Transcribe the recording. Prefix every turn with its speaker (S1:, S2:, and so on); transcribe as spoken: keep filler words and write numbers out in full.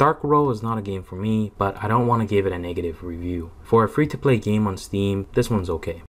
S1: Dark Row is not a game for me, but I don't want to give it a negative review. For a free-to-play game on Steam, this one's okay.